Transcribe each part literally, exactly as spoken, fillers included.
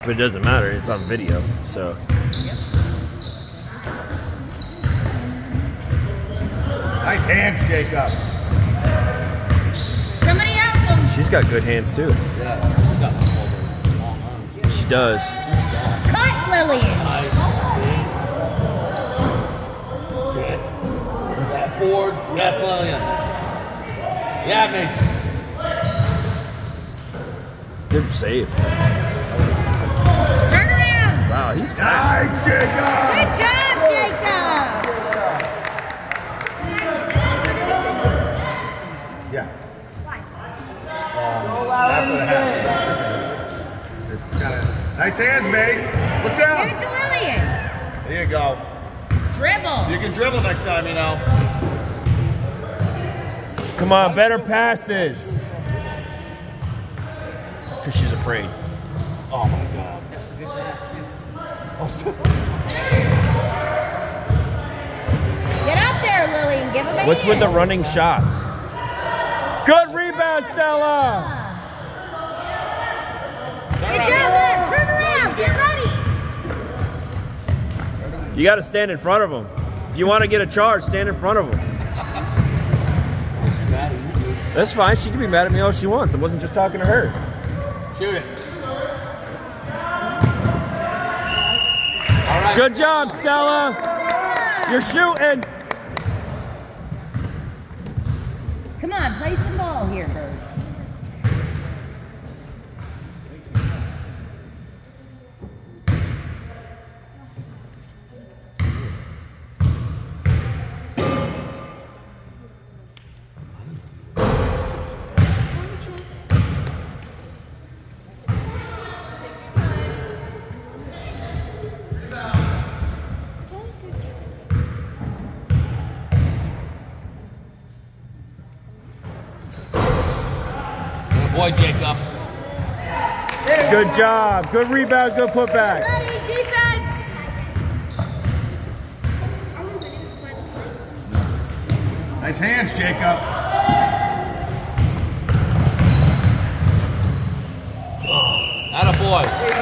But it doesn't matter, it's on video, so. Nice hands, Jacob. Somebody help him. She's got good hands too. Yeah, she's got long arms. She does. Cut, Lillian. Nice. Good. That board. Yes, Lillian. Yeah, Mason. Good save. Turn around. Wow, he's fast. Nice, Jacob. Good job, Jacob. Yeah. Um, after the half. It's kind of nice hands, Mace. Look down. Give it to Lillian. There you go. Dribble. You can dribble next time, you know. Come on, better passes. Because she's afraid. Oh my God. Get up there, Lillian. Give him a What's hand. with the running shots? Good rebound, Stella. Good job there. Turn around. Get ready. You got to stand in front of them. If you want to get a charge, stand in front of them. That's fine. She can be mad at me all she wants. I wasn't just talking to her. Shoot it. All right. Good job, Stella. You're shooting. Come on, play some ball here, Bird. Boy, Jacob. Good job. Good rebound. Good putback. Ready, defense. Nice hands, Jacob. Oh, atta boy.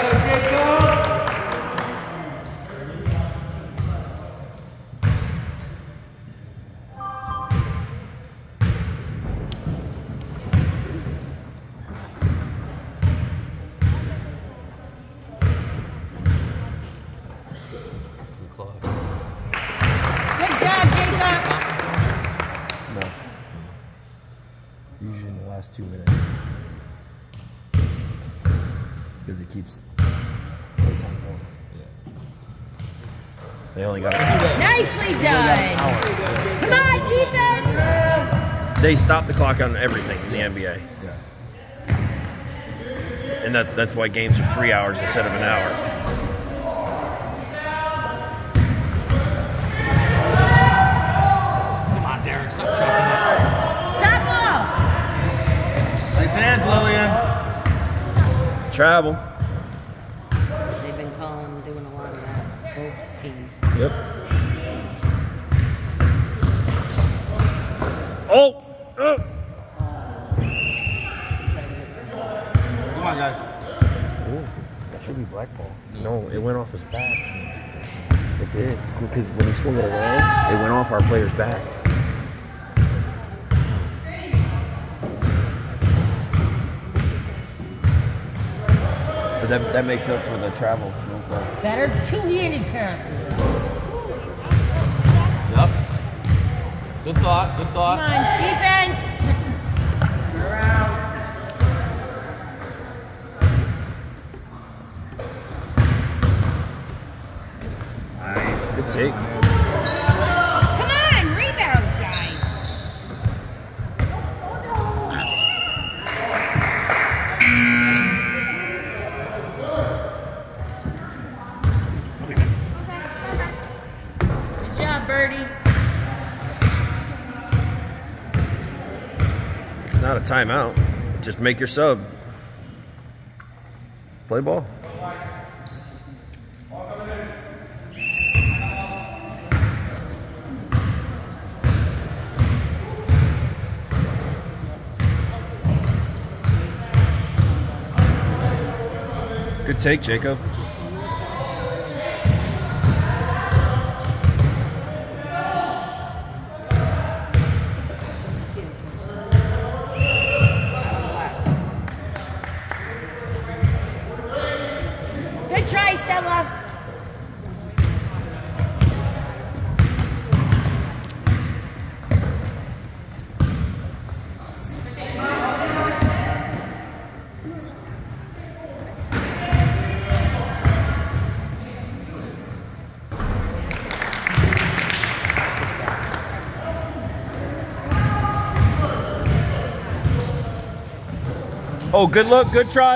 Good job, Jacob. No. Usually in the last two minutes. Because it keeps. They only got. Nicely done. Come on, defense. They stop the clock on everything in the N B A. Yeah. And that, that's why games are three hours instead of an hour. Come on, Derek. Stop chopping it. Stop ball. Nice hands, Lillian. Travel. They've been calling, doing a lot of that. Both teams. Yep. Oh! Oh! Come on, guys. Ooh, that should be black ball. No, it went off his back. It did. Because when he swung it around, it went off our player's back. But that, that makes up for the travel. No problem. Better two-handed passes. Yep. Good thought. Good thought. Come on, defense. Nice. Good take. Come on, rebounds, guys. Good job, Birdie. It's not a timeout. Just make your sub. Play ball. Good Good take, Jacob. Good try, Stella. Oh, good look, good try.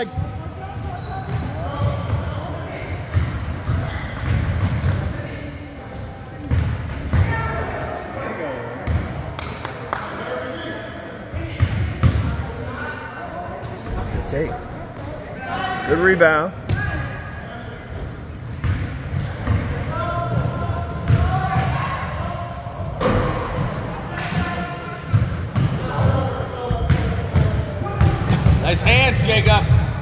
Good take. Good rebound. Nice hands, Jacob.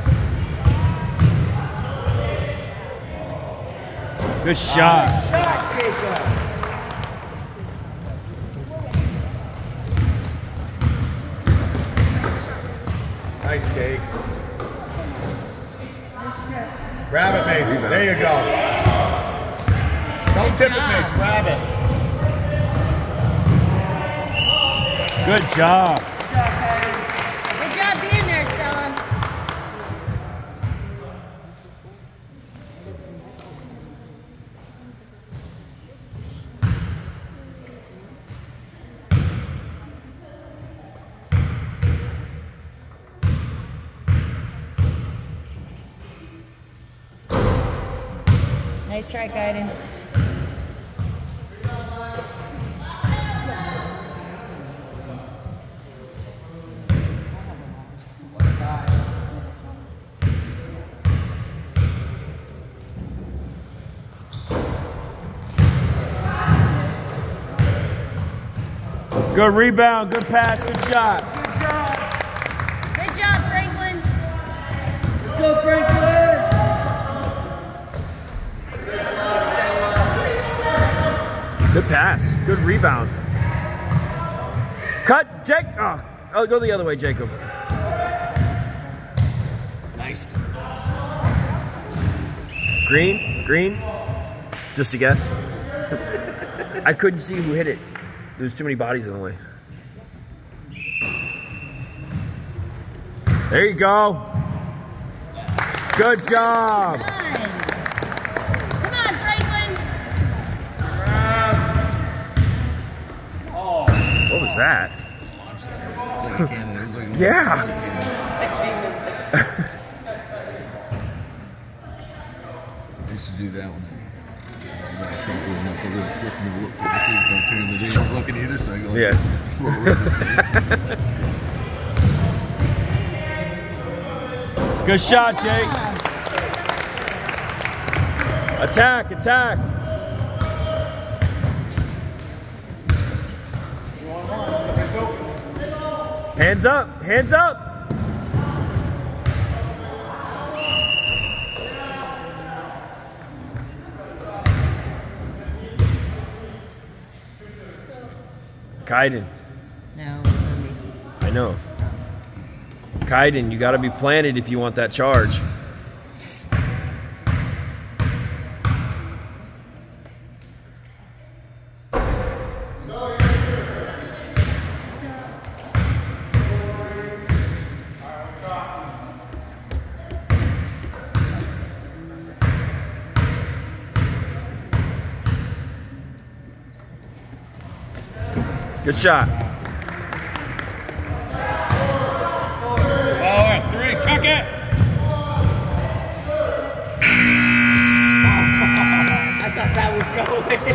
Good shot. Nice shot, Jacob. Nice take. Grab it, Mason. There you go. Don't tip it, Mason. Grab it. Good job. Good job being there, Stella. Nice try, Kaiden. Good rebound, good pass, good shot. Good job, Franklin. Let's go, Franklin. Good pass, good rebound. Cut, Jake. Oh, I'll go the other way, Jacob. Nice. Green, green. Just a guess. I couldn't see who hit it. There's too many bodies in the way. There you go. Good job. Come on, Franklin. Oh. What was that? Yeah. I used to do that one. This is going to look at either side. Yes. Good shot, Jake. Attack, attack. Hands up, hands up. Kaiden. No, I know. Kaiden, you got to be planted if you want that charge. Good shot. Forward, three, chuck it. I thought that was going.